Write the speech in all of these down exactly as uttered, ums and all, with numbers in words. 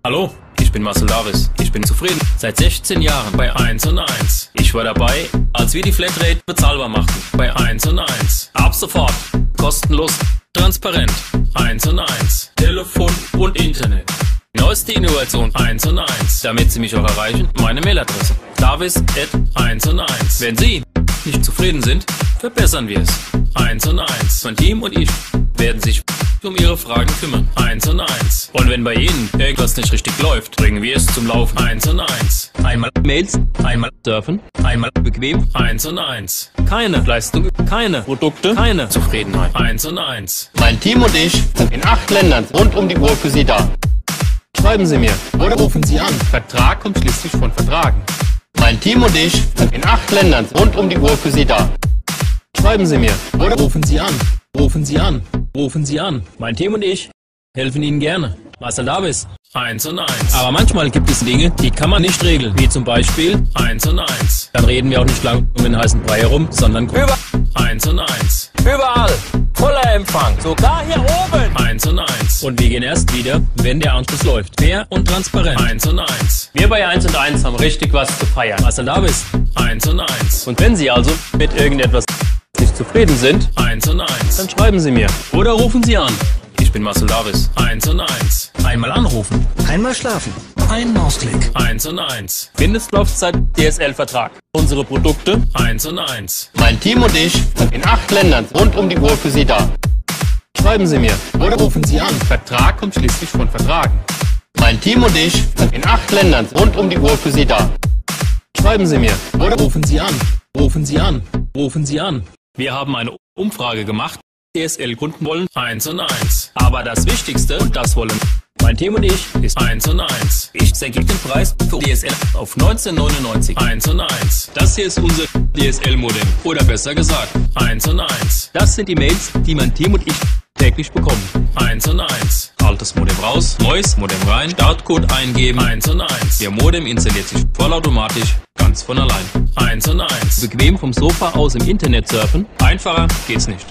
Hallo, ich bin Marcel Davis. Ich bin zufrieden. Seit sechzehn Jahren bei eins und eins. Ich war dabei, als wir die Flatrate bezahlbar machten. Bei eins und eins. Ab sofort. Kostenlos. Transparent. eins und eins. Telefon und Internet. Neueste Innovation eins und eins. Damit Sie mich auch erreichen, meine Mailadresse. Davis at eins und eins. Wenn Sie nicht zufrieden sind, verbessern wir es. eins und eins. Mein Team und ich werden sich um Ihre Fragen kümmern. eins und eins. Und wenn bei Ihnen irgendwas nicht richtig läuft, bringen wir es zum Laufen. eins und eins. Einmal Mails, einmal surfen, einmal bequem. eins und eins. Keine Leistung, keine Produkte, keine Zufriedenheit. eins und eins. Mein Team und ich sind in acht Ländern rund um die Uhr für Sie da. Schreiben Sie mir Oder rufen Sie an. Vertrag kommt schließlich von Vertragen. Mein Team und ich sind in acht Ländern rund um die Uhr für Sie da. Schreiben Sie mir Oder rufen Sie an. Rufen Sie an. Rufen Sie an. Mein Team und ich helfen Ihnen gerne. Marcel Davis. eins und eins. Aber manchmal gibt es Dinge, die kann man nicht regeln. Wie zum Beispiel eins und eins. Dann reden wir auch nicht lang um den heißen Brei herum, sondern über eins und eins. Überall. Voller Empfang. Sogar hier oben. eins und eins. Und wir gehen erst wieder, wenn der Anschluss läuft. Fair und transparent. eins und eins. Wir bei eins und eins haben richtig was zu feiern. Marcel Davis. eins und eins. Und wenn Sie also mit irgendetwas nicht zufrieden sind, eins und eins, dann schreiben Sie mir oder rufen Sie an. Ich bin Marcel Davis. eins und eins. Einmal anrufen. Einmal schlafen. Ein Mausklick. eins und eins. Mindestlaufzeit D S L-Vertrag. Unsere Produkte eins und eins. Mein Team und ich sind in acht Ländern rund um die Uhr für Sie da. Schreiben Sie mir Oder rufen Sie an. Vertrag kommt schließlich von Vertragen. Mein Team und ich sind in acht Ländern rund um die Uhr für Sie da. Schreiben Sie mir Oder rufen Sie an. Rufen Sie an. Rufen Sie an. Wir haben eine Umfrage gemacht. D S L-Kunden wollen eins und eins. Aber das Wichtigste, und das wollen mein Team und ich, ist eins und eins. Ich senke den Preis für D S L auf neunzehn neunundneunzig. eins und eins. Das hier ist unser D S L-Modem. Oder besser gesagt, eins und eins. Das sind die Mails, die mein Team und ich täglich bekommen. eins und eins. Altes Modem raus, neues Modem rein, Startcode eingeben. eins und eins. Ihr Modem installiert sich vollautomatisch, ganz von allein. eins und eins. Bequem vom Sofa aus im Internet surfen. Einfacher geht's nicht.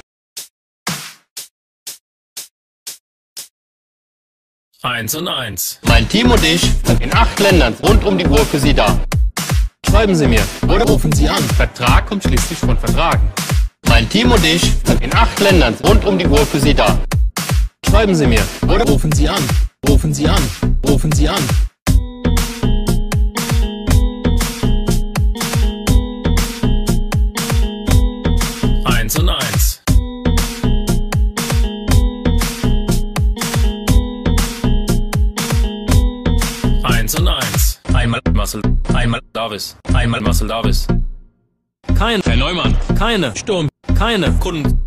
eins und eins. Mein Team und ich sind in acht Ländern rund um die Uhr für Sie da. Schreiben Sie mir Oder rufen Sie an. Vertrag kommt schließlich von Vertragen. Mein Team und ich sind in acht Ländern rund um die Uhr für Sie da. Schreiben Sie mir Oder rufen Sie an. Rufen Sie an. Rufen Sie an. eins und eins. eins und eins. Einmal Marcel, einmal Davis, einmal Marcel Davis. Kein Herr Neumann, keine Sturm, keine Kunden.